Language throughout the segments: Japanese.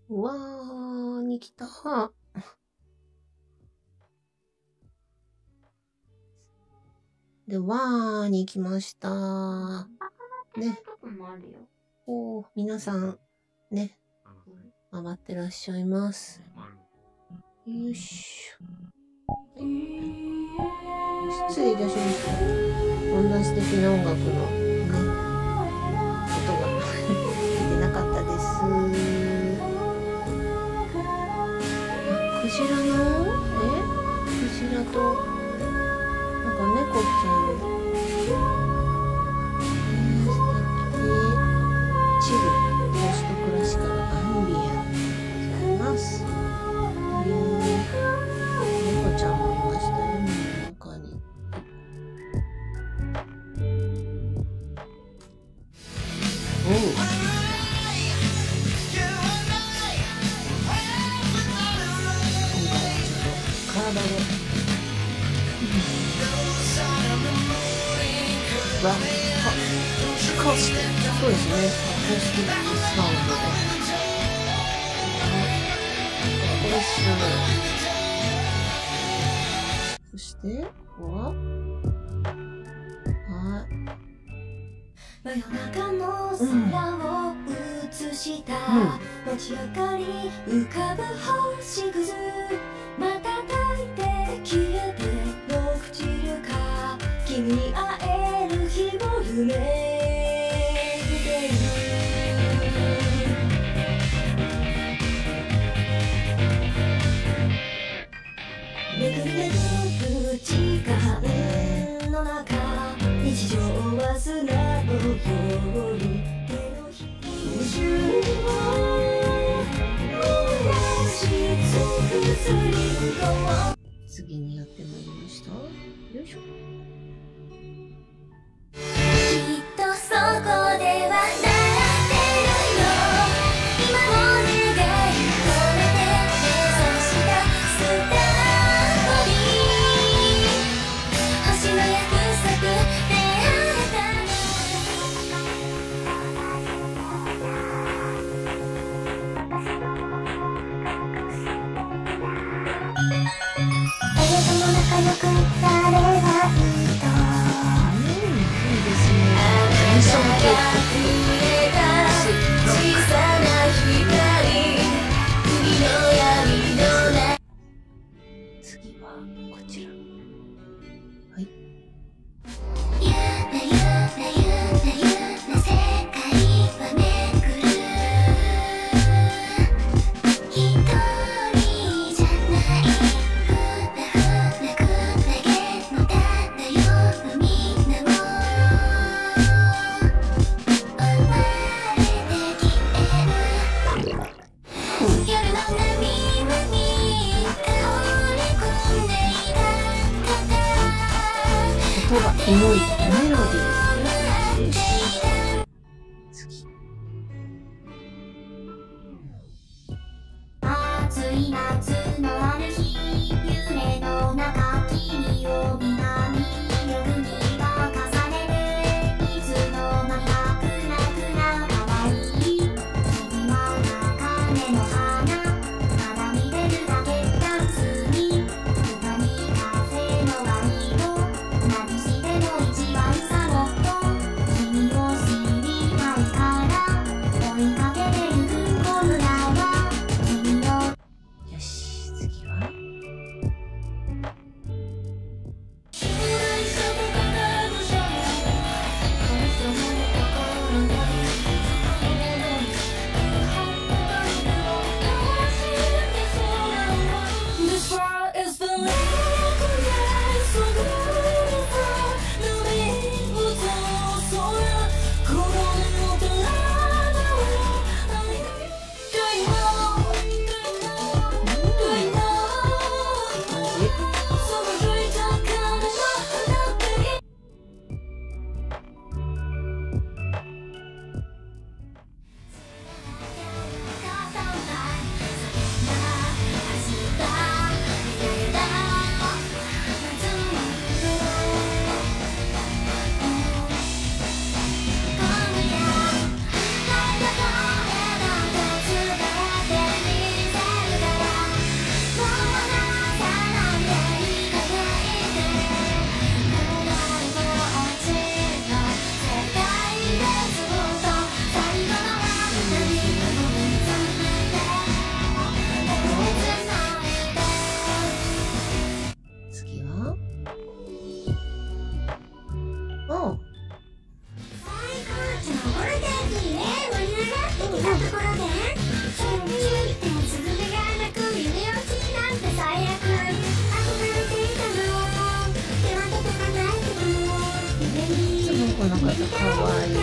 わーに来た。で、わーに来ました。ね。おー、皆さん、ね。回ってらっしゃいます。よいしょ。はい、失礼いたしました。こんな素敵な音楽の、ね、音が聞いてなかったです。クジラのクジラとなんか猫ちゃん、素敵。チルポストクラシカルアンビエントございます。猫ちゃんもいましたよ、真ん中に。おう、体で、わっ、アコースティック、そうですね、アコースティックサウンドで、これすごい。そしてここは、はい、 真夜中の空を映した街明かり浮かぶ星屑、瞬いて消えて落ちるか、君に会える日を夢見ている。めぐるめぐる時間の中、日常は砂のように手のひらをし尽くすリンゴを。 次にやってまいりました。よいしょ。 きっとそこで笑ってるよ、今の願い込めて目指したスタートに、星の約束出会えた。誰とも仲良くなればいいと、 いいですね。演奏系小さな光、海の闇の中。 次はこちら。はい。 ゆらゆらゆらゆら世界はめくる、一人じゃない、ふらふらくらげの漂うみんなも生まれてきてる。夜の波に倒れ込んでいた音がエモいメロディーです。次。 暑い夏のある日、夢の中君を南夜にが重ねる、いつの間にかくなくな可愛い君は中根の花、まだ見れるだけダンスに歌にカフェのワイド、何しても一かわいい。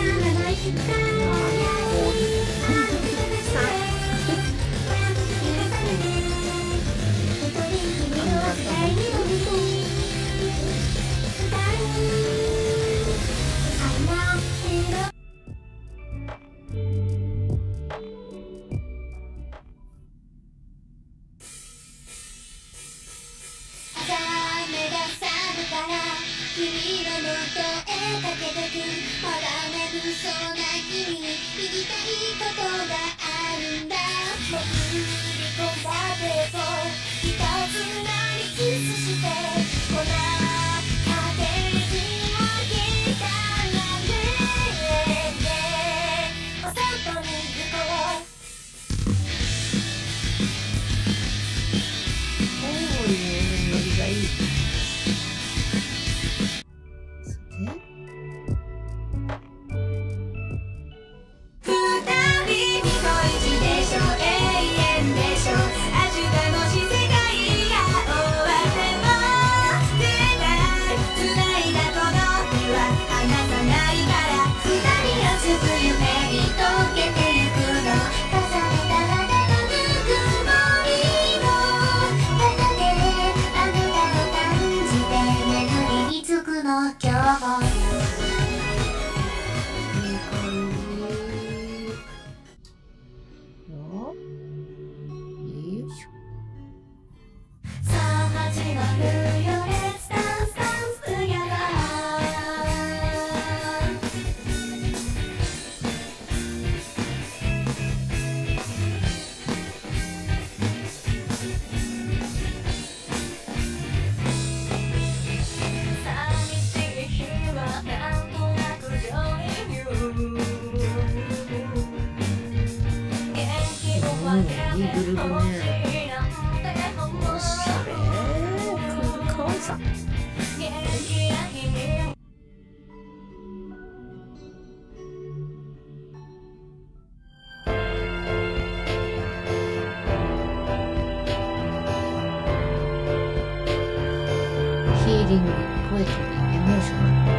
いいグルーヴね。おしゃれ。クールかわいさ。ヒーリング、ポエトリー、エモーショナル。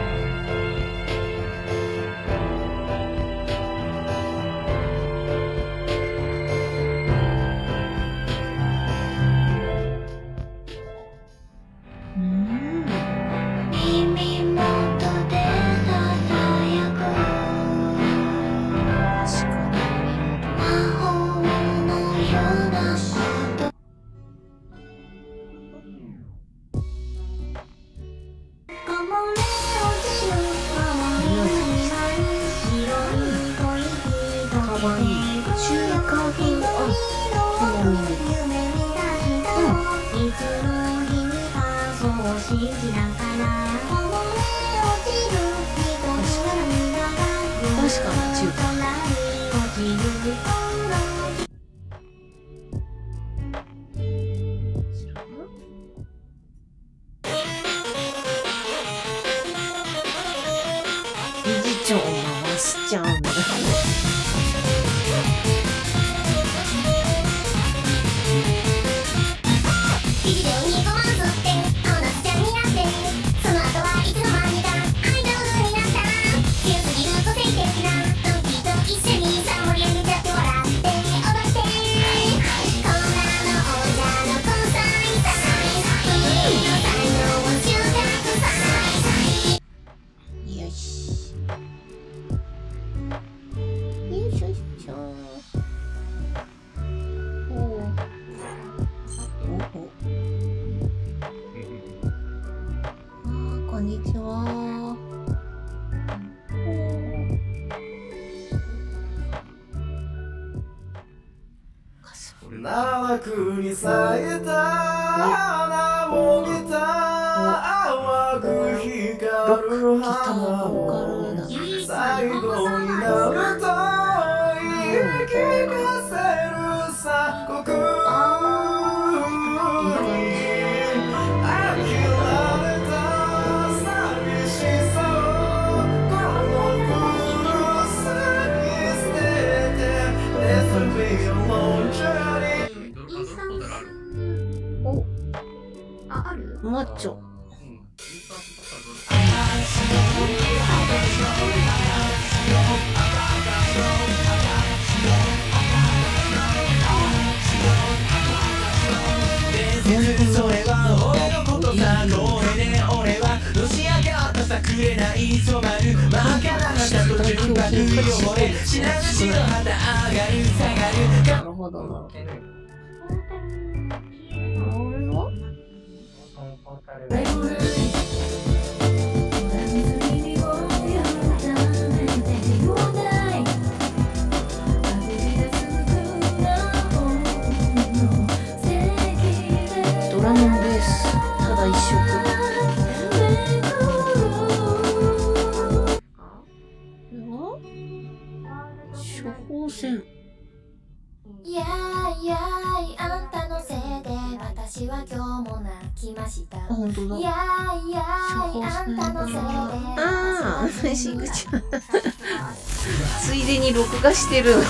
確かに中華。理事長を回しちゃうんだ。こんにちは。 長くに咲いた花も見た淡く光る花最後になると言い聞かせるさここマッチョ。 それは俺のことさ、公平で俺はのし上がったさ、くれない染まる真っ赤な旗と純白汚れ、知らぬ血の旗上がる下がる。 なるほどな。これはドラムベース、ただ一色。処方箋。 やいやいあんたのせいで私は今日も泣きました。 あ、本当だ。 やいやいあんたのせいで。 ああ、しぐちゃん。ついでに録画してる。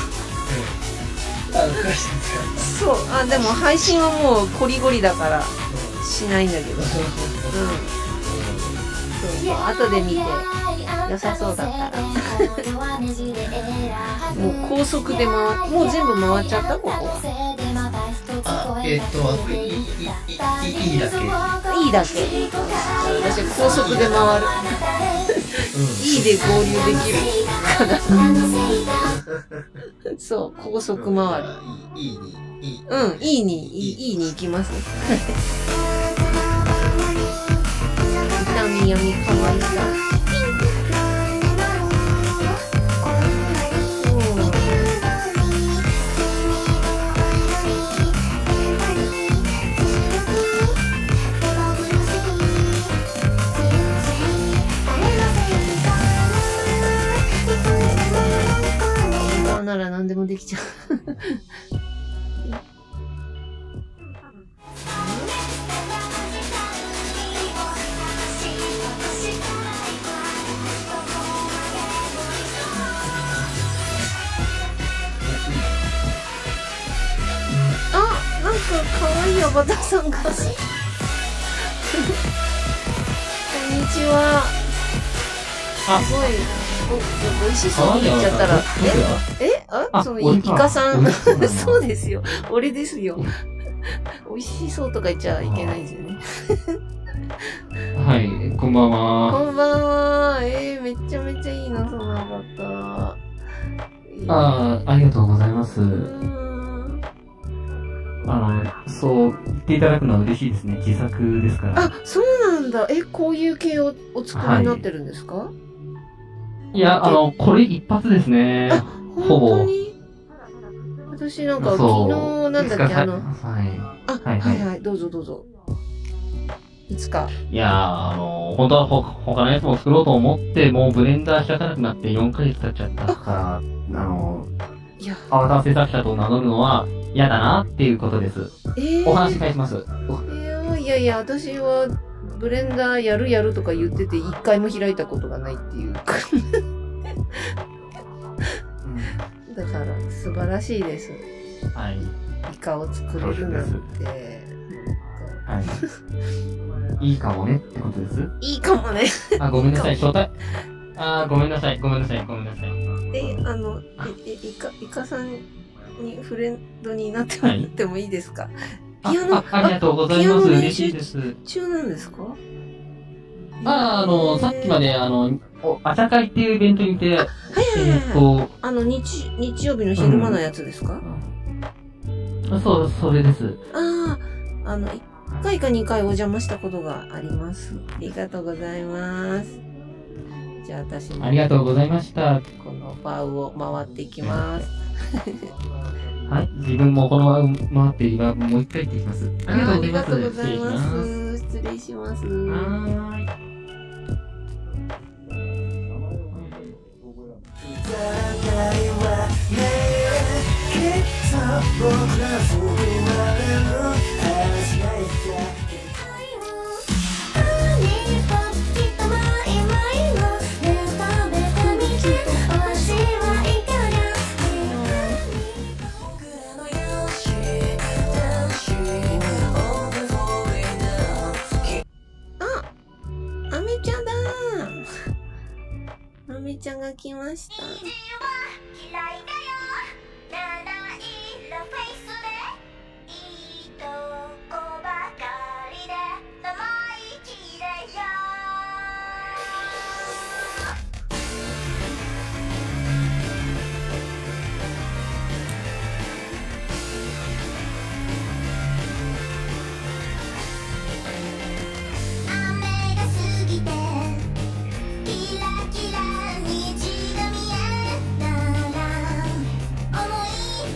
そう、あ、でも配信はもうコリゴリだからしないんだけど。うん。そうそう、後で見て良さそうだったら。もう高速でもう全部回っちゃったここは。 あ、いいだけ。 いいだけ。私高速で回る。いいで合流できるから。そう、高速回る。うん、いいに行きます。痛みやみかわいさ。なら何でもできちゃう。あ、なんか可愛いアバターさんが。こんにちは。すごい。美味しそうに言っちゃったら、そのイカさん、そうですよ。俺ですよ。美味しそうとか言っちゃいけないですよね。 はい、こんばんは。 こんばんは。めちゃめちゃいいな、そのアバター。 ありがとうございます。そう言っていただくのは嬉しいですね。自作ですから。 あ、そうなんだ。こういう系をお作りになってるんですか？ いや、これ一発ですね。ほぼ。 私なんか昨日なんだっけ、はい、どうぞどうぞ。いつか。 いや本当は他のやつも作ろうと思って、もうブレンダーしかなくなって4ヶ月経っちゃったから、アバター制作者と名乗るのは嫌だなっていうことです。お話返します。 いや、私は、ブレンダーやるとか言ってて一回も開いたことがないっていうかだから素晴らしいです。 はい。 イカを作れるなんて。 はい。いいかもねってことです。 いいかもね。 あ、ごめんなさい。ごめんなさい。 イカさんにフレンドになってもらってもいいですか？ ピアノ、ありがとうございます。嬉しいです。 中なんですか？ さっきまで、あちゃ会っていうイベントにいて、 日曜日の昼間のやつですか？ そう、それです。 1回か2回お邪魔したことがあります。ありがとうございます。じゃあ私も。 ありがとうございました。 このバウを回っていきます。 はい、自分もこのまま回って今もう一回行ってきます。ありがとうございます。 失礼します。あめちゃんが来ました。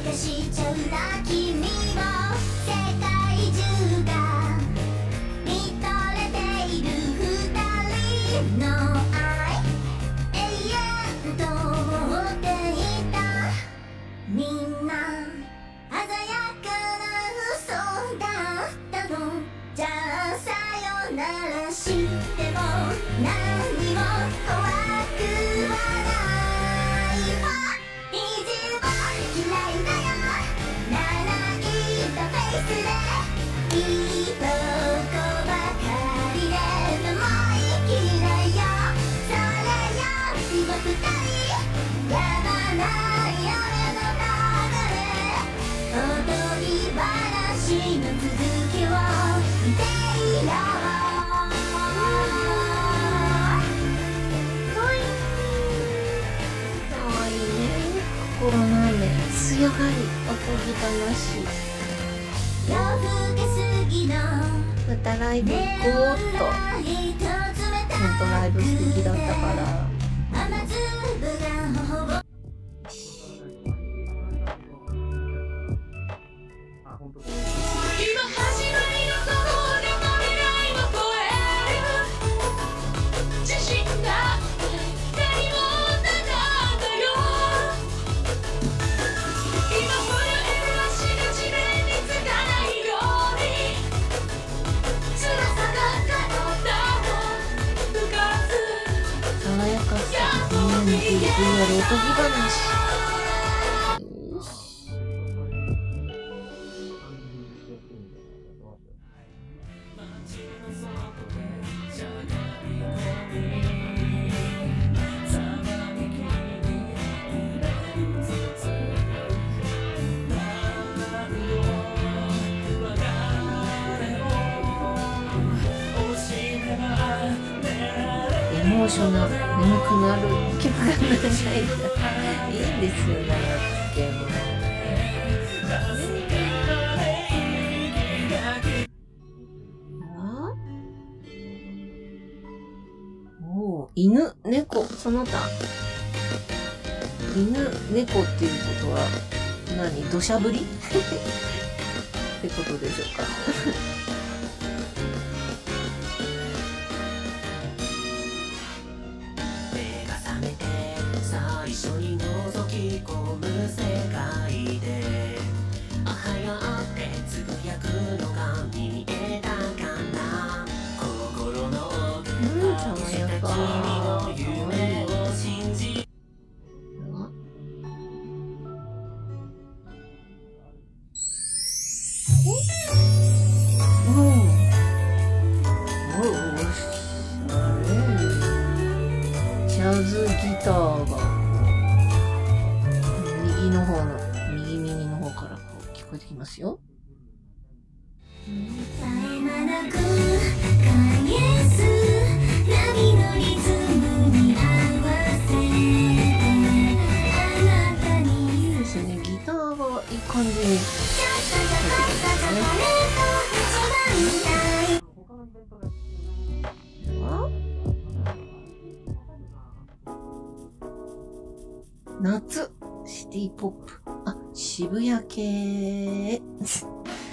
出しちゃうな君を世界中が見とれている二人の愛永遠と思っていたみんな鮮やかな嘘だったのじゃあさよならしても何も怖くはないわ意地は嫌いだよ七色フェイスでいいとこばかりでもう嫌いよそれよりも二人やまない夜の流れ踊り話の続きを見ていよかわいいね。心の雨、強がり、おとぎ話。 夜更けすぎのまたライブ行こうっと。ほんとライブ素敵だったから。 雨粒が頬を今始まりのその未来を超える自信が光をただんだよ今震える足が地面につかないように辛さが体を浮かす爽やかさ、みんなに響く夜おとぎ話。エモーショナル、眠くなる曲がないんだ。いいんですよ、なんだっけもう。おお、犬、猫、その他。犬、猫っていうことは何？土砂降りってことでしょうか。 最初に覗き込む世界であはやってつぶやくのが見えたかな心の奥深くした君の夢を信じジャズギターが右耳の方からこう聞こえてきますよ。 絶え間なく返す波のリズムに合わせてあなたにいいですね。ギターがいい感じに入ってきますね。夏、シティポップ。あ、渋谷系。ね。渋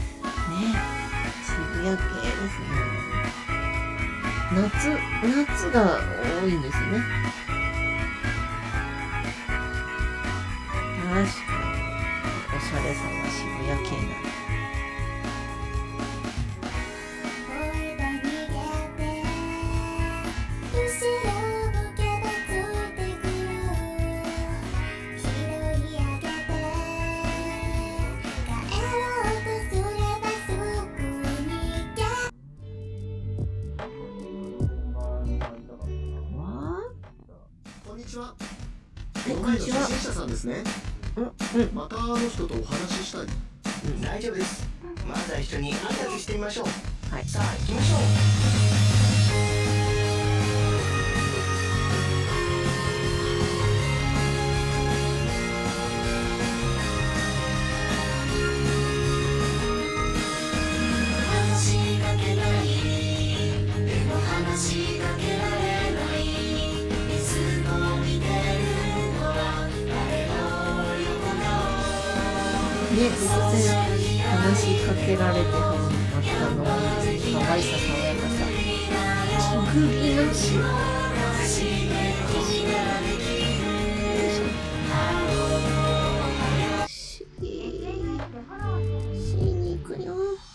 谷系ですね。夏が多いんですね。確かに。おしゃれさは渋谷系なんだ。 こんにちは。初心者さんですね。またあの人とお話ししたい。 大丈夫です。まずは一緒に挨拶してみましょう。 はい。 さあ行きましょう。 突然話しかけられて始まったの可愛さ爽やかさグリなししに行くよ。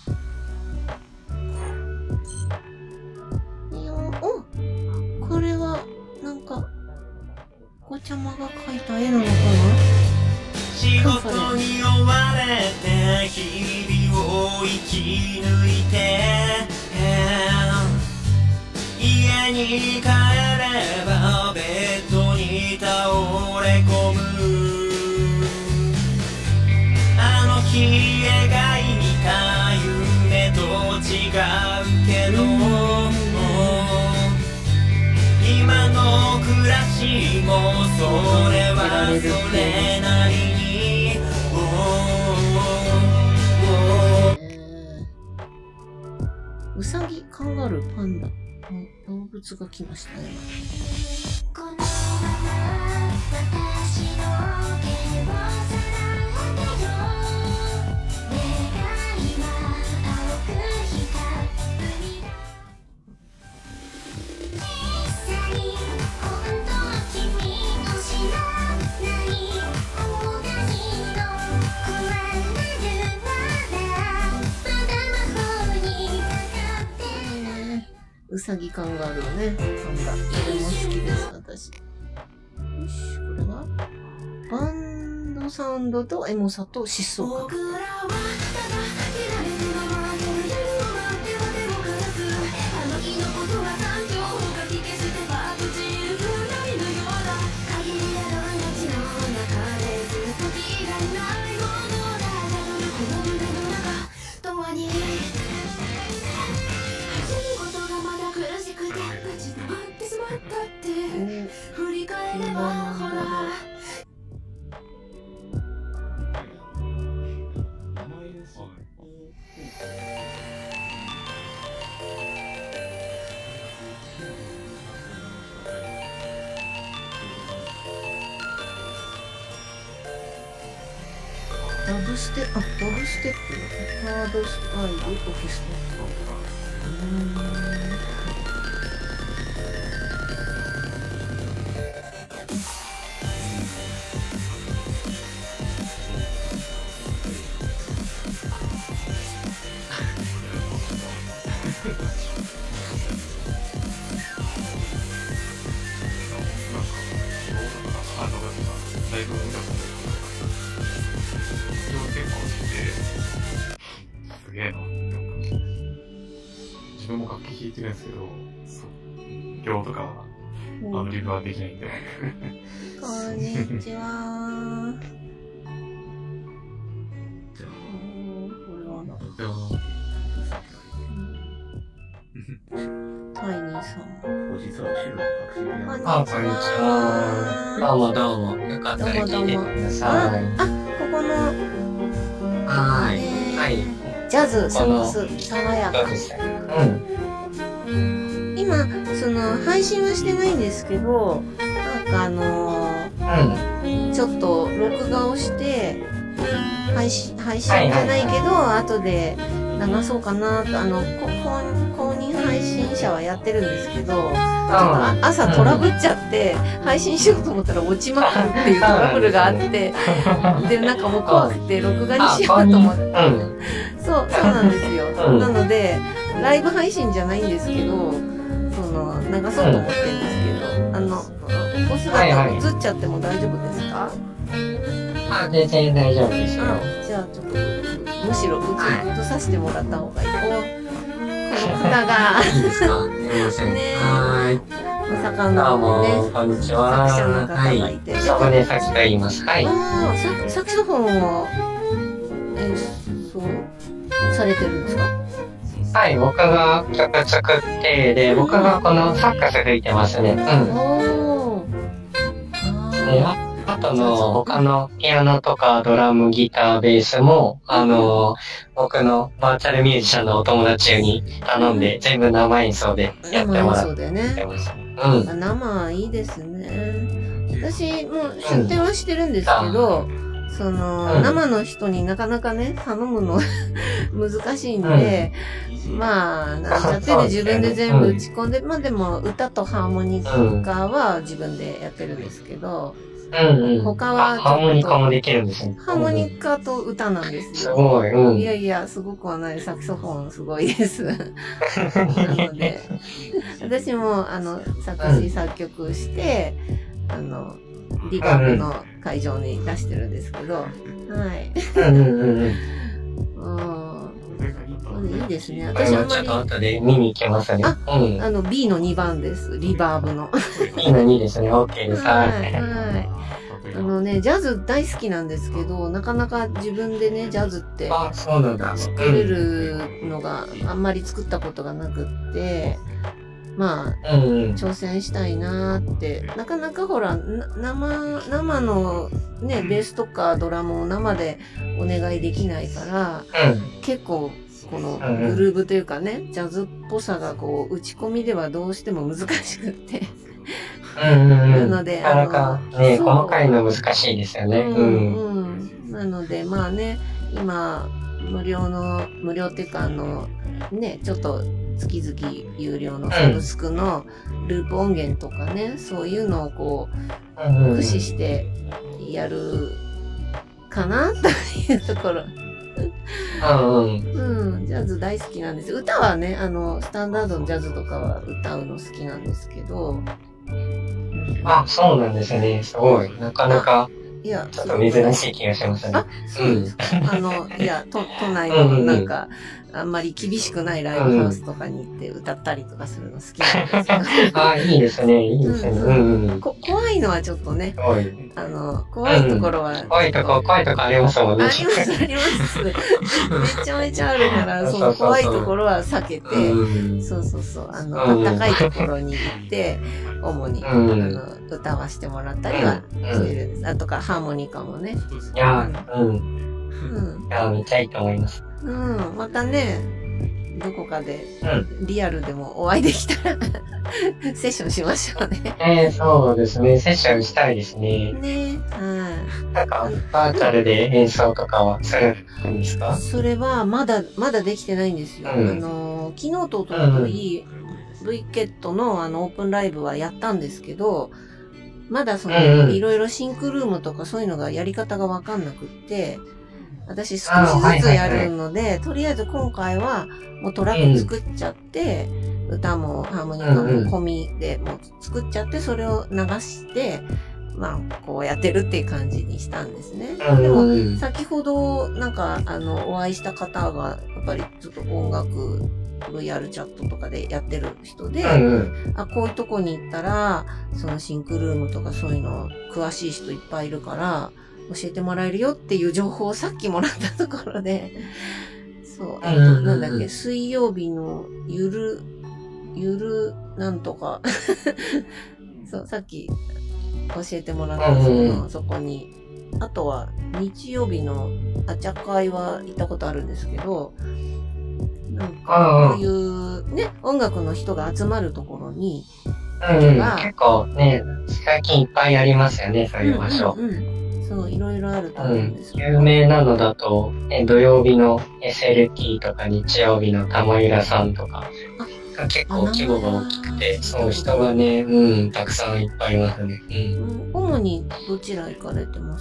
お、これはなんかおちゃまが描いた絵なのかな。 仕事に追われて日々を生き抜いて家に帰ればベッドに倒れ込むあの日描いた夢と違うけど今の暮らしもそれはそれなりにうさぎ、カンガルー、パンダ、動物が来ましたね。 このまま私の毛をさらってよ願いは青く光る海だ実際本当は君を知らない方がいいの困るまだまだ魔法にかかってるうさぎカンガルーね、パンダ。これも好きです、私。よし、これはバンドサウンドとエモさと疾走感。 僕らはただいられるまま夜を待っては手をかざすあの日のことは残響をかき消しては閉じるくらいのような限りある命の中でずっときらないものだこの胸の中永遠に仕事がまだ苦しくて立ち止まってしまったって振り返ればほらダブステップのハードスタイルオーケストラ。 すげえな。自分も楽器弾いてるんですけど、量とかはリブはできないんで。 こんにちは。これはな。タイニーさん。こんにちは。 どうもどうも。よかったら聞いてください。 あ、ここの。 はい。 ジャズ、ソングス、爽やか。今、配信はしてないんですけど、なんかちょっと録画をして、配信じゃないけど、後で流そうかなと、公認配信者はやってるんですけど、ちょっと朝トラブっちゃって、配信しようと思ったら落ちまくるっていうトラブルがあって、で、なんかもう怖くて録画にしようと思って。そうなんですよ。なので、ライブ配信じゃないんですけど、流そうと思ってるんですけど、お姿映っちゃっても大丈夫ですか？ 全然大丈夫ですよ。 じゃあちょっと、むしろ映させてもらった方がいい。この方が。 いいですか？すいません。はい。 まさかのね、 こんにちは。 作者の方がいて。 そこで作と言います。はい。 サクソフォンを演奏されてるんですか？ はい、僕が曲作って、で、僕がこのサックス吹いてますね。あと他のピアノとかドラム、ギター、ベースも、僕のバーチャルミュージシャンのお友達に頼んで、全部生演奏でやってもらってます。 生いいですね。私も出展はしてるんですけど、 その、生の人になかなかね、頼むの難しいんで、まあ、なんちゃってで自分で全部打ち込んで、まあでも歌とハーモニカは自分でやってるんですけど、他はハーモニカもできるんですね。 ハーモニカと歌なんですよ。 すごい。 いやいや、すごくはない。サクソフォンすごいです。なので、私も、作詞作曲して、リバーブの会場に出してるんですけど、はい。いいですね。私はちょっと後で見に行きますね。 B の2番です。リバーブの。 B の2ですね。OK です。 はい。ジャズ大好きなんですけど、なかなか自分でね、ジャズって作れるのがあんまり作ったことがなくって、まあ、挑戦したいなーって。なかなかほら、生のね、ベースとかドラムを生でお願いできないから、結構、このグルーブというかね、ジャズっぽさがこう、打ち込みではどうしても難しくって。なので、 なかなかね、細かいの難しいですよね。 なので、まあね、今、無料っていうか、ね、ちょっと月々有料のサブスクのループ音源とかね、そういうのをこう、駆使してやるかなというところ。ジャズ大好きなんです。歌はね、スタンダードのジャズとかは歌うの好きなんですけど。 そうなんですね。すごい。なかなか、ちょっと珍しい気がしますね。 そうですか。都内のなんか、あんまり厳しくないライブハウスとかに行って歌ったりとかするの好きなんですよ。 いいですね、いいですね。 怖いのはちょっとね、怖いところは。 怖いとこありますもんね。 あります、あります。めちゃめちゃあるから、その怖いところは避けて、そう、あったかいところに行って、主に、歌わしてもらったりはしてるんです。あとか、ハーモニカもね。 いや、めっちゃいいと思います。 またね、どこかで、リアルでもお会いできたら、セッションしましょうね。 そうですね。セッションしたいですね。なんか、バーチャルで演奏とかはするんですか？ それは、まだできてないんですよ。昨日とおととい、V ケットのオープンライブはやったんですけど、まだいろいろシンクルームとかそういうのがやり方がわかんなくって、私少しずつやるので、とりあえず今回はもうトラック作っちゃって、歌もハーモニカも込みでもう作っちゃって、それを流して、まあ、こうやってるっていう感じにしたんですね。でも、先ほど、なんか、お会いした方が、やっぱりちょっと音楽、VR チャットとかでやってる人で、こういうとこに行ったら、そのシンクルームとかそういうの詳しい人いっぱいいるから、教えてもらえるよっていう情報をさっきもらったところで、そう、なんだっけ、水曜日のゆるなんとか、そう、さっき教えてもらったんですけど、そこに、あとは日曜日のあちゃ会は行ったことあるんですけど、なんか、こういうね、音楽の人が集まるところに、 結構ね、最近いっぱいありますよね、そういう場所。 そう、いろいろあると思うんですけど。 有名なのだと、土曜日の SLT とか日曜日の玉浦さんとか、結構規模が大きくて、そう人がね、たくさんいっぱいいますね。 主にどちら行かれてます？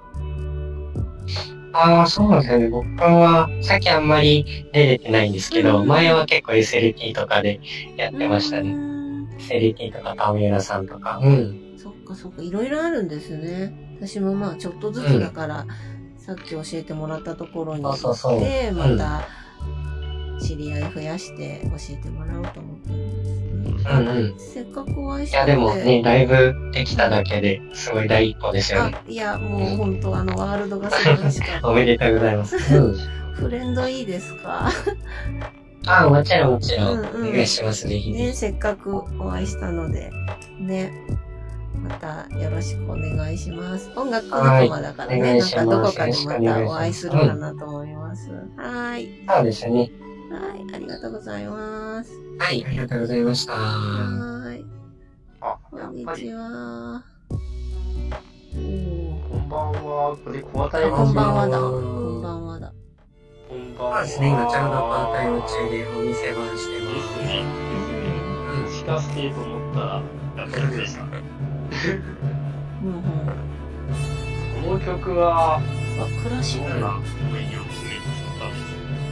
そうですね。僕は、さっきあんまり出れてないんですけど、前は結構 SLT とかでやってましたね。SLT とか玉浦さんとか。 そっか、いろいろあるんですね。私もまあちょっとずつだから、さっき教えてもらったところに行って、また知り合い増やして教えてもらおうと思ってますね。せっかくお会いして。 いやでもね、ライブできただけですごい第一歩ですよね。 いや、もう本当ワールドが素晴らしかった。 おめでとうございます。 フレンドいいですか？ もちろん。お願いします、ぜひ。 ね、せっかくお会いしたので、ね。またよろしくお願いします。音楽仲間だからね、なんかどこかでまたお会いするかなと思います。はい。 そうですね。 はい、ありがとうございます。 はい、ありがとうございました。 はい。こんにちは。 んばんは。これ、小当たりこんばんはだ。 ここんばんはだ。 んばんは。 そうですね、今ちょうどパータイム中でお店番してま。 ですすね。近づけと思ったら、やっぱりでした。 うんうん。 この曲は、 あ、クラシック。 どんな思い出を詰めてしまったんです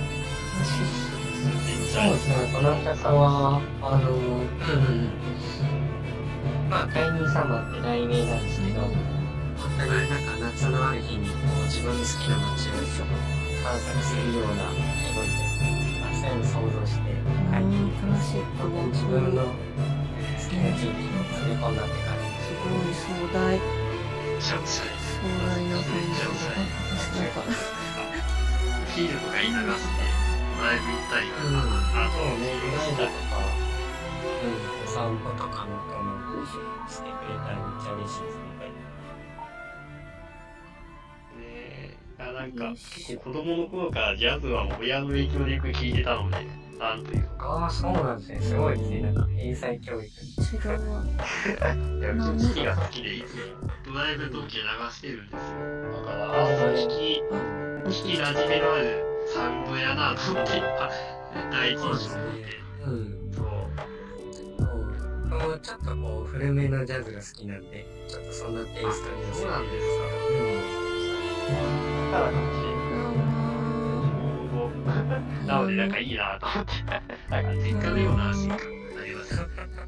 か？ そうですね、この曲は、まあ、怪人様って題名なんですけど、本当になんか夏のある日にこう自分の好きな街を探索するような気分で、そういうの想像して書いていクラシックも自分の好きな地域に詰め込んだって感じです。 すごい壮大。壮大な感じが。私なんか。 ヒールとか言い流して、ライブ行ったりとか、あとね、 この間とか、お散歩とかもしてくれたらめっちゃ嬉しいですねえ、なんか、結構子供の頃からジャズは親の影響でよく聴いてたので、なんというか。 ああ、そうなんですね。すごいですね。なんか、英才教育。 違うわ。 いや、聴きが好きで、いつもドライブ時計流してるんですよ。だから、聴き馴染みのあるサウンドやなと思って、第一印象を持って。そう。 ちょっとこう、古めのジャズが好きなんで、ちょっとそんなテイストに。 そうなんですか。だからかもしれない。なので、なんかいいなと思って。なんか、実家のようなシーンがあります。 よか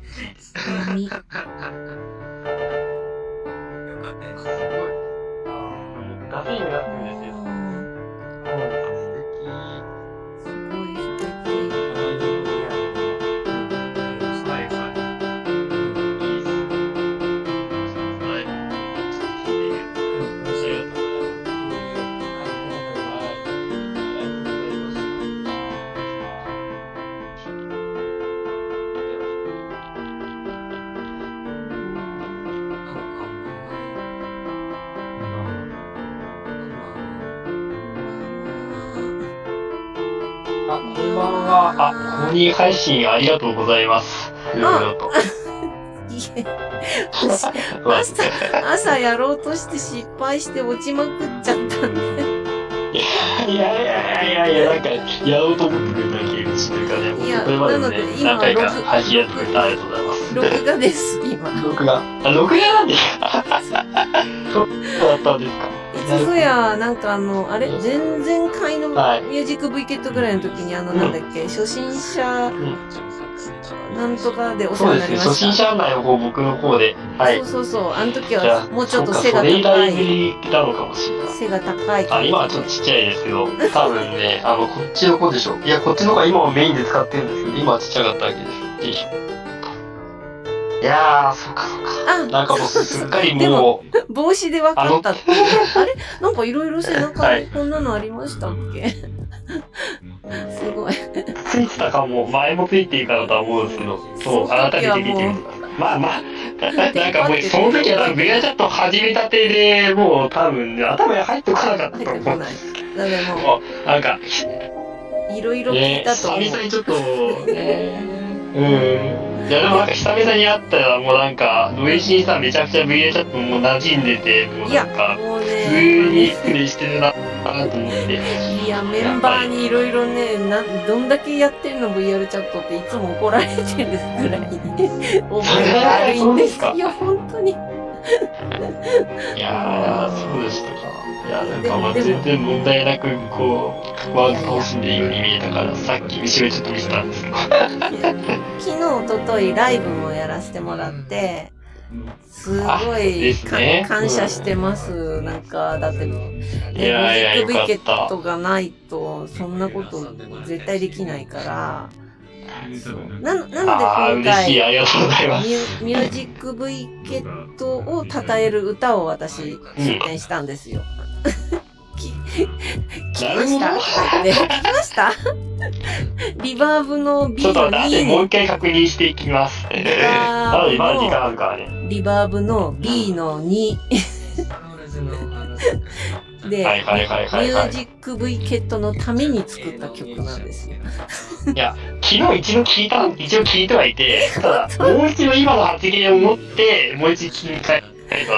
ったです。 すごい。カフェインになってるんですよ。こんばんは。公認配信ありがとうございます。いろいろと。 いえ、朝やろうとして失敗して落ちまくっちゃったんで。 いや、なんか、やろうと思ってくれたら嬉しいというかね、 いや、 これまでもね、何回か配信やってくれてありがとうございます。 録画です、今。 録画なんですか？そうだったんですか？ いつぞや、なんかあれ前々回のミュージック V ケットぐらいの時になんだっけ、初心者、なんとかでお世話になりました。 そうですね、初心者案内の方、僕の方で。はい。 そう、あの時はもうちょっと背が高い。 それ以来ぶりなのかもしれない。 背が高い。 今はちょっとちっちゃいですけど、多分ね、こっちの子でしょ。いや、こっちの子は今もメインで使ってるんですけど、今はちっちゃかったわけです。いやー、そっか。なんかもうすっかりもう。帽子で分かったって。あれなんかいろいろ背中にこんなのありましたっけ？すごい。 ついてたかも、前もついていいかなとは思うんですけど、そう、改めて見てみてください。まあ、なんかもう、その時はベアチャット始めたてで、もう多分、頭に入ってこなかったと思うんですけど。 でも、 なんか、 いろいろ聞いたと思う。 久々にちょっと、いやでもなんか久々に会ったらもうなんか、ノイシーさんめちゃくちゃベアチャットも馴染んでて、もうなんか、普通にプレイしてるなと思って。 いや、メンバーにいろいろね、どんだけやってるの VR チャットっていつも怒られてるぐらいに覚えが悪いんですよ、本当に。 いやー、そうでしたか。いや、なんかまあ全然問題なく、こう、ワーク楽しんでいるように見えたから、さっき後ろちょっと見せたんですけど。 昨日、おとといライブもやらせてもらって、すごい、感謝してます。なんか、だって、ミュージック V ケットがないと、そんなこと絶対できないから、なので今回、ミュージック V ケットを称える歌を私、出展したんですよ。聞きましたリバーブの B の2。 ちょっと待って、もう一回確認していきます。 リバーブの B の2。で、ミュージック V ケットのために作った曲なんですよ。 いや、昨日一応聞いてはいて、ただ、もう一度今の発言を持って、もう一度聞き返したいなと思って。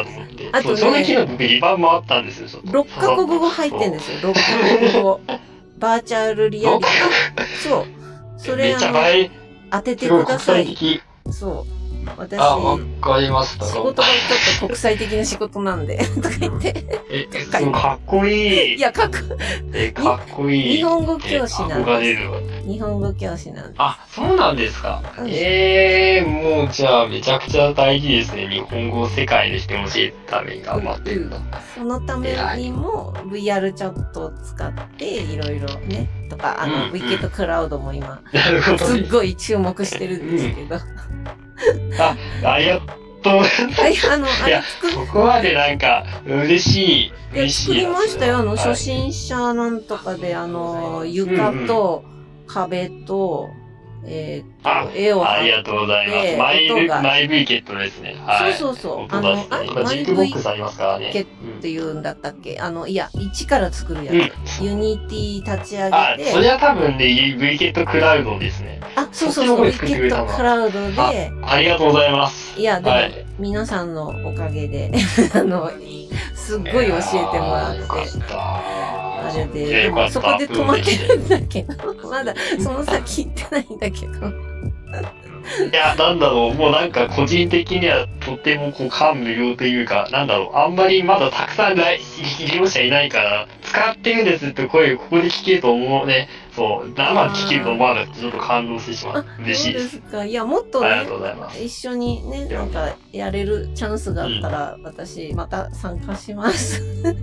あとね、 その日の僕リバもあったんですよ。 6カ国語入ってんですよ。6カ国語。バーチャルリアリティ。そう。それ当ててください。そう。私、 わかりました。 仕事がちょっと国際的な仕事なんで、とか言って。 かっこいい。 いや、かっこいい。 日本語教師なんです。日本語教師なんです。 あ、そうなんですか。もうじゃあめちゃくちゃ大事ですね。日本語を世界の人に教えるために頑張ってるんだ。 そのためにも VR チャットを使っていろいろね、とか、ウィケットクラウドも今、すっごい注目してるんですけど。 ありがとう。いや、そこまでなんか、嬉しい。 作りましたよ。初心者なんとかで、床と壁と、絵をありがとうございます。マイブイケットですね。はい。 そうそう。 マイブイケットって言うんだったっけ？いや、一から作るやつ。ユニティ立ち上げて。 それは多分ね、ブイケットクラウドですね。 そう、ブイケットクラウドで。 ありがとうございます。 いや、でも、皆さんのおかげで、すっごい教えてもらって。あれで、でもそこで止まってるんだけど、まだその先行ってないんだけど。 いや、なんだろう、もうなんか個人的にはとても感無量というか、なんだろう、あんまりまだたくさん利用者いないから、使ってるんですって声をここで聞けると思うね。そう、生で聞けると思わなくてちょっと感動してしまう。嬉しいです。 そうですか。いや、もっとね、 ありがとうございます。 一緒にね、なんかやれるチャンスがあったら、私また参加します。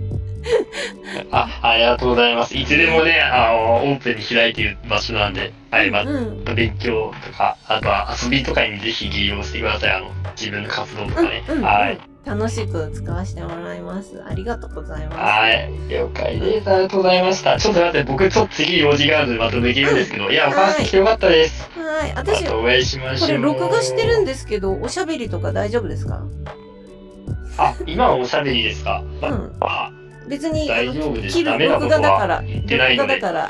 ありがとうございます。いつでもね、オープンに開いている場所なんで、はい、勉強とか、あとは遊びとかにぜひ利用してください。自分の活動とかね。はい。 楽しく使わせてもらいます。ありがとうございます。 はい。了解です。ありがとうございました。ちょっと待って、僕ちょっと次用事があるのでまた抜けるんですけど、いや、お話してよかったです。 はい。私、 またお会いしましょう。 これ録画してるんですけど、おしゃべりとか大丈夫ですか？ 今はおしゃべりですか？ 別に、 大丈夫です。 切る録画だから。 言ってないので。 録画だから。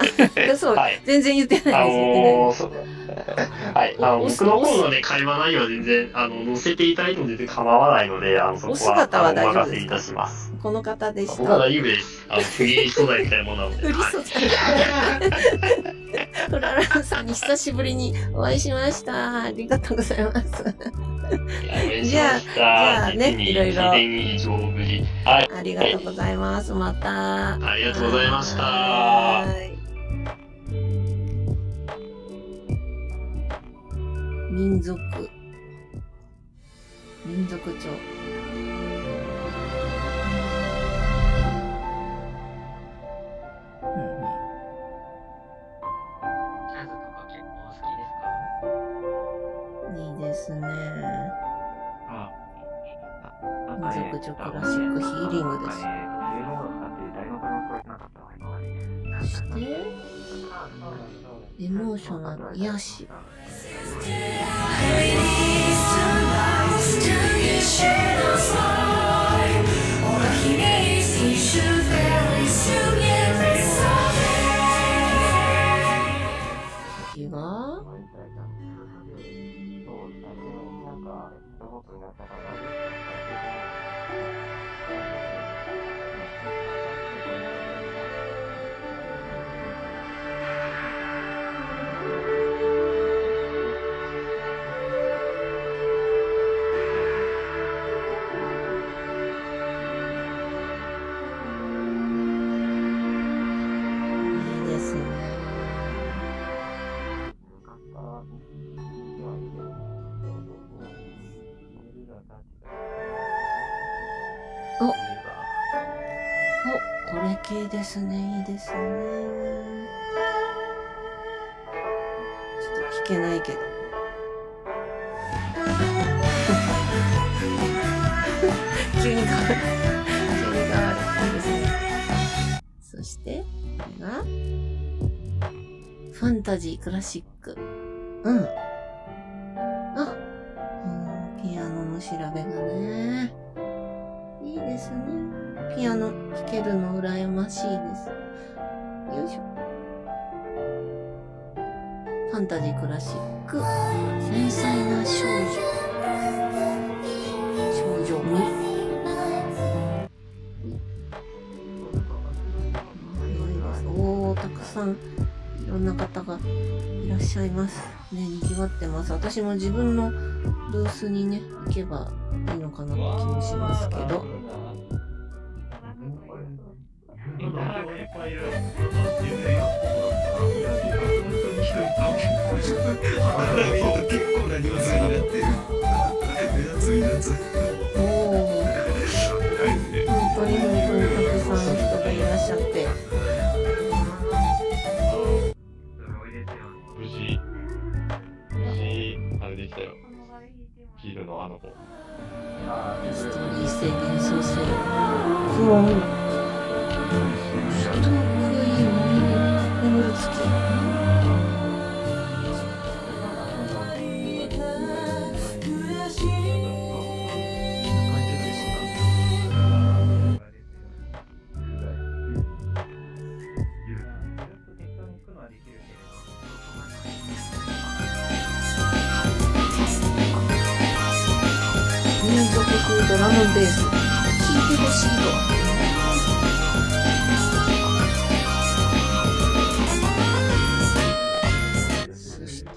そう、全然言ってないです。 はい。僕の方のね、会話内容は全然、載せていただいても全然構わないので、そこは、お任せいたします。 この方でした。 僕は大丈夫です。フリー素材みたいなものなので。 フリー素材。フラランさんに久しぶりにお会いしました。ありがとうございます。 じゃあね、いろいろ。 ありがとうございます。また。 ありがとうございました。 民族帳。いいですね。民族帳クラシックヒーリングです。そしてエモーショナル癒し。次がこれ系ですね。いいですね。ちょっと聞けないけど。急に変わる。いいですね。そして、これが、ファンタジークラシック。ピアノの調べがね。いいですね。ピアノ弾けるの羨ましいです。よいしょ。ファンタジークラシック。繊細な少女。少女2。 さん、いろんな方がいらっしゃいます。ね、賑わってます。私も自分のブースにね、行けばいいのかなって気もしますけど。 結構な人数になってる。おお。 本当にたくさん人がいらっしゃって。 無事あれでしたよ。ピールのあの子。 ストーリー性、幻想性、不穏。人食い眠る月。ドラムベース、聴いてほしいと。そして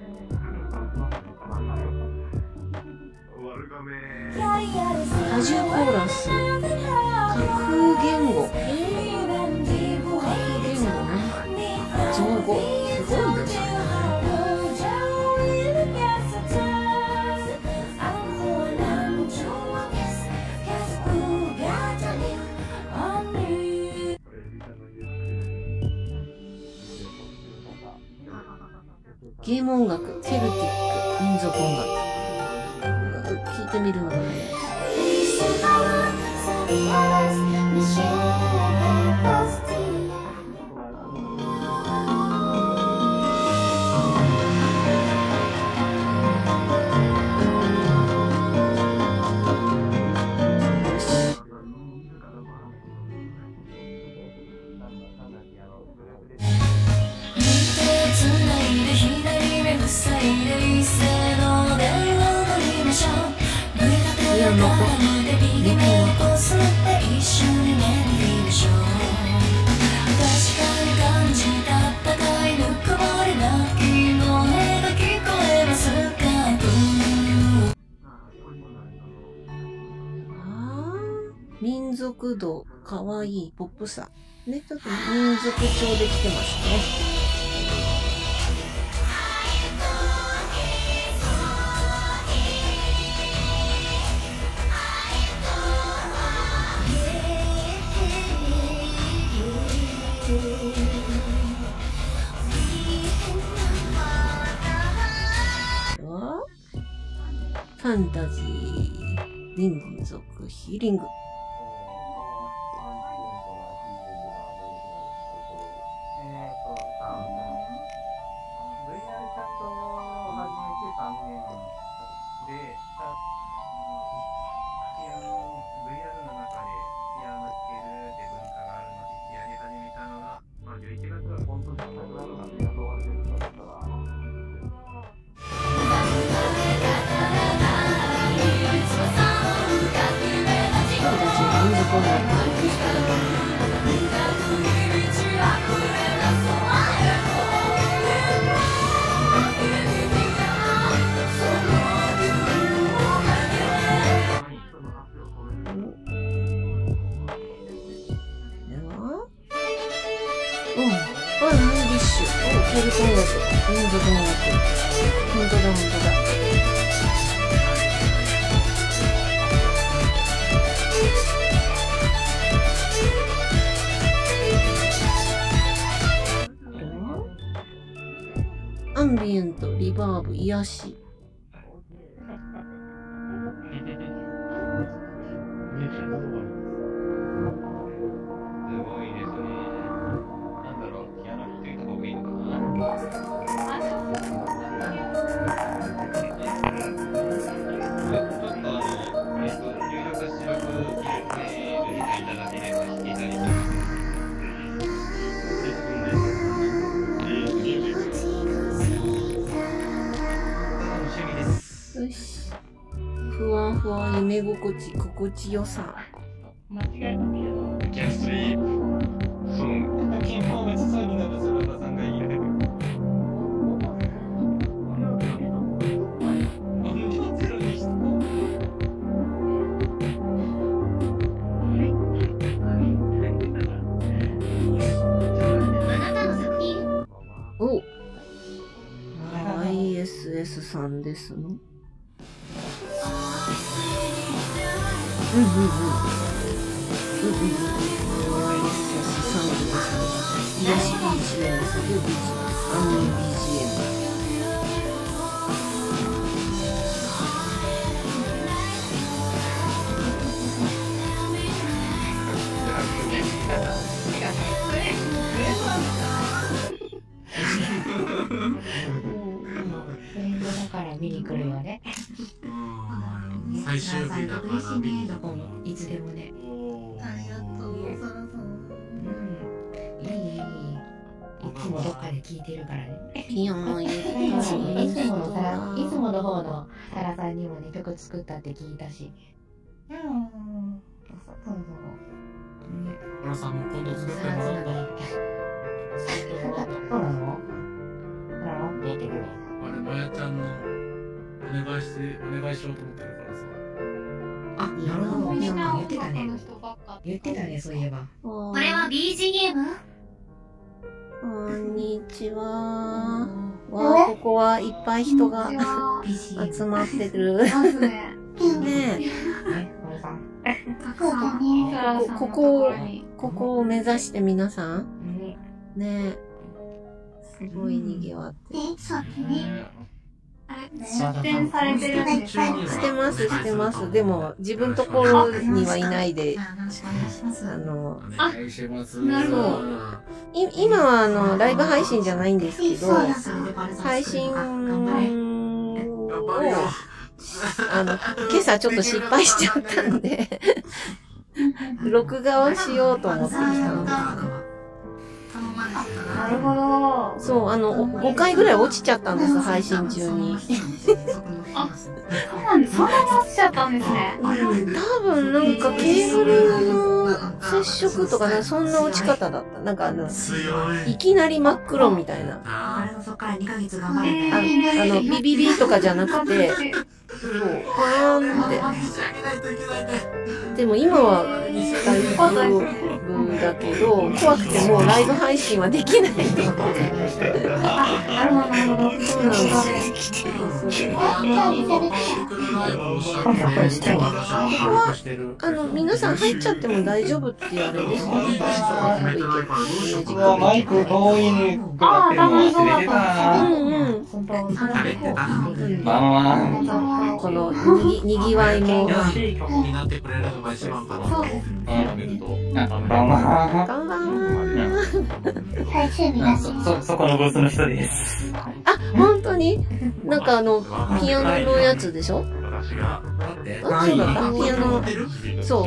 多重コーラス、架空言語、架空言語ね、造語、すごいですね。ゲーム音楽、ケルティック、民族音楽。聴いてみるのがね。民族度、かわいい、ポップさ。ね、ちょっと民族調で来てますね。ファンタジー、民族ヒーリング。アンビエント、リバーブ、癒し。ふわふわ夢心地、心地よさ。 キャストリー、その、金も別になるお ISS さんですの。ISS さんですの。癒し BGM 作業 BGM、安眠 BGM。 フレンドだから見に来るよね。 最終日だから見に。 どこもいつでもね。 ありがとう、そらさん。 いい。いつもどっかで聞いてるからね。 ピアノ入れたし、 いつもの方のサラさんにもね曲作ったって聞いたし。そう。 サラさんも今度作ってもらった。 そうなの？出てくる。 あれ、まやちゃんのお願いしようと思ってるからさ。 あ、なるほど。言ってたね。言ってたね、そういえば。 これは BGM？ こんにちは。わあ、ここはいっぱい人が集まってる。ねえ。ここを目指して皆さん。ねえ。すごい賑わってる。 出展されてるんですか？ してます。でも、自分ところにはいないで、今はライブ配信じゃないんですけど、配信を、今朝ちょっと失敗しちゃったんで、録画をしようと思ってきたんですね。 なるほど。 そう、5回ぐらい落ちちゃったんです、配信中に。 あ、そうなんです。そんなに落ちちゃったんですね。 多分なんかケーブルの接触とかね、そんな落ち方だった。なんかいきなり真っ黒みたいな。 そっから2ヶ月頑張れビビビとかじゃなくて、そう、パーンって。でも今は大丈夫だけど、怖くてもうライブ配信はできないと思って。 なるほど、なるほど。 そうなんですよ。ここは、皆さん入っちゃっても大丈夫っていうあれですよね。 マイク遠いに比べても忘れてたな。 このにぎわいも。 こんばんは。そこのブースの人です。 あ、本当に？なんかピアノのやつでしょ？そうだったピアノ、そう、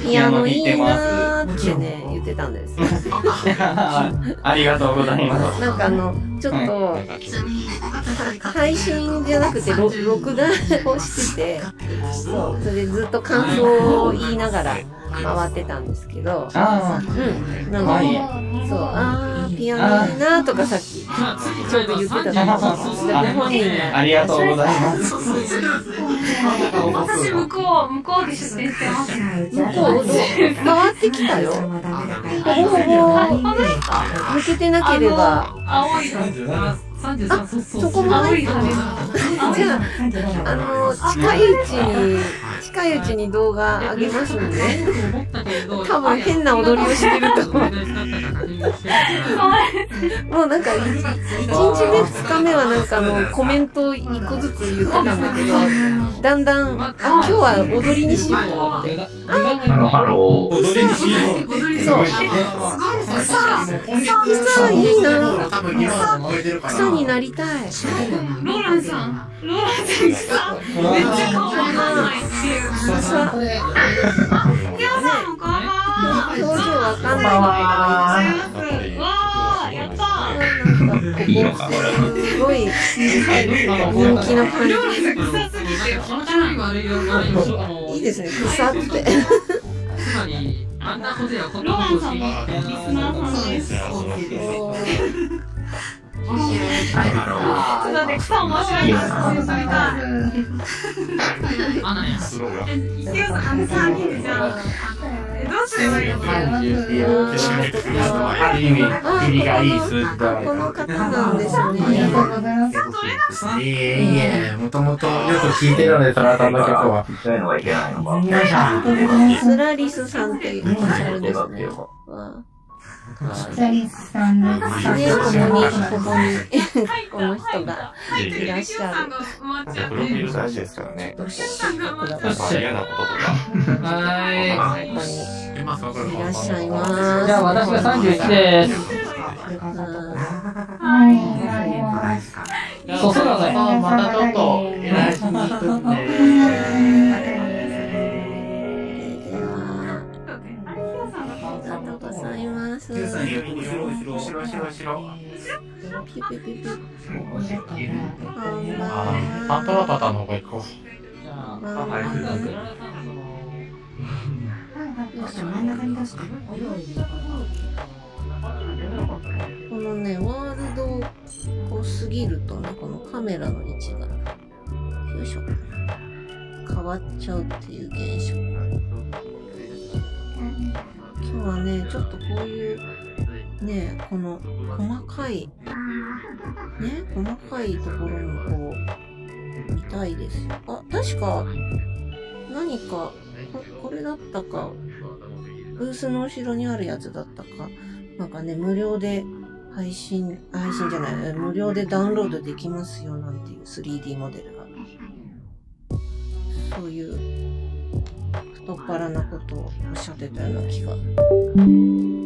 ピアノいいなーってね、言ってたんです。 ありがとうございます。 なんかちょっと、配信じゃなくて録画をしてて、そう、それでずっと感想を言いながら回ってたんですけど、なんか、そう、ピアノいいなーとかさっき、ちょうど言ってたと思う。本人が。 ありがとうございます。 私向こうで出展してます。 変わってきたよ。ほぼ抜けてなければ。 青いあ、そこも入ってる。じゃあ、近いうちに動画上げますんで。多分変な踊りをしてると思う。もうなんか、1日目、2日目はなんかコメント1個ずつ言ってたんだけど、だんだん、今日は踊りにしようって。 踊りにしよう。 そう。草いいな。草になりたい。 ローランさん草めっちゃ顔わかんないっていう。 草。 キャさんもこんばんは。 表情わかんないんだけど。わー、やったー。すごい人気の感じ。 草すぎて。 いいですね、草って。 つまり、あんなことやこんなことをしていて、 リスナーさんです。ちょっとね、草面白いから撮りたい。 あ、なんや。 池谷さん、3人でじゃあ、どある意味、入りがいい数字だ。 この方なんですね。 いえ、もともとよく聴いてるので、トラさんの曲は。 スラリスさんっていらっしゃるんですね。 スラリスさんのここに、この人がいらっしゃる。 プロフィール大事ですからね。嫌なこととか。 はい。 いらっしゃいます。 じゃあ私が31です。そうそうだね。 またちょっと偉い人に行くんで。 ピュピュピュピュ。 パンタラパタの方が行こう。 このね、ワールドをこう過ぎるとね、このカメラの位置が、よいしょ、変わっちゃうっていう現象。今日はね、ちょっとこういうね、この細かいところもこう見たいですよ。あ、確か何かこれだったか、ブースの後ろにあるやつだったか、なんかね、無料で配信じゃない、無料でダウンロードできますよなんていう 3D モデルが、そういう太っ腹なことをおっしゃってたような気が。